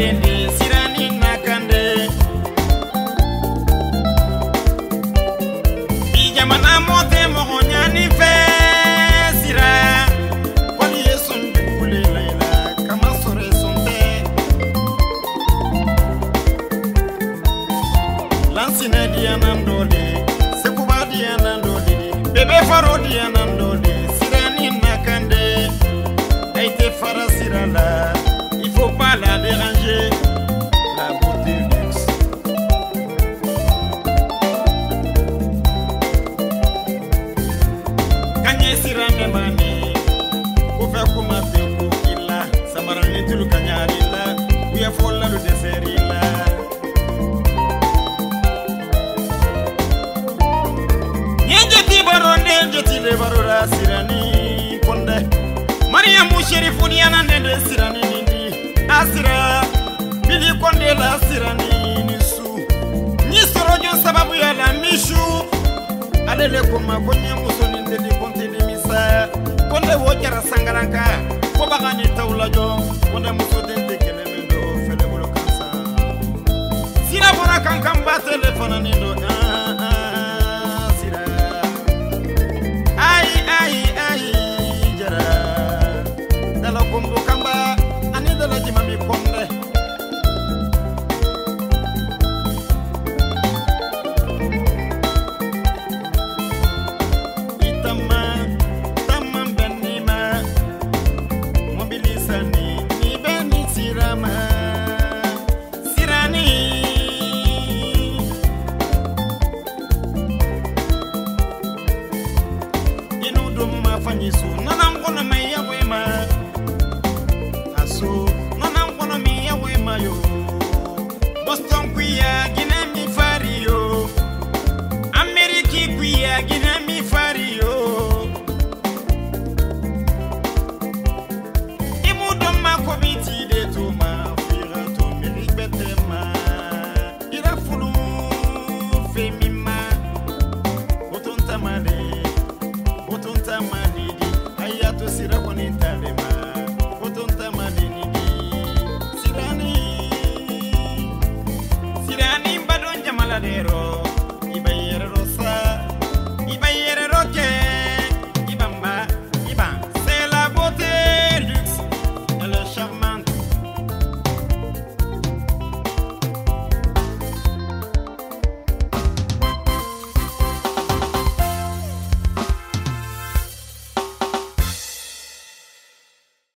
dende sirani nakande ijamana mote mohonyani fe sira koli yesun dule layla kama sore sunte lansina dianandole sekuba dianandole bebe faro dianandole sirani nakande aite fara sirala. Il faut pas la déranger, la beauté luxe. Kanye sirame mani, kufa kuma peku illa, samarani tulu kanyari la, uya fola lu deseri la. Njeti baronde, njeti le barora sirani konde. Maria musherifu ni anande sirani nindi. Asira bili konde la sirani nisu ni sorojo sababu ya la mishu adele koma konye musoni ndeli konte ni misa konde wojara sangaranka ko bagani tawlajo konde musode ndekele mendo fele bolo kansa sira bora kankam ba telefona nindo sira ai jara dala kombo kamba la jimami konde itama tamam benima mobilisani ni beni sirama sirani inudum mafanyisu nanangona mayawema aso mayo Boston kuya gina mi fario Ameriki kuya gina mi fario Imudo mako biti de tuma fira to meribete ma ira fulu femima otonta mali di ayato sira konita lema otonta mali ni Sirani badon jamaladero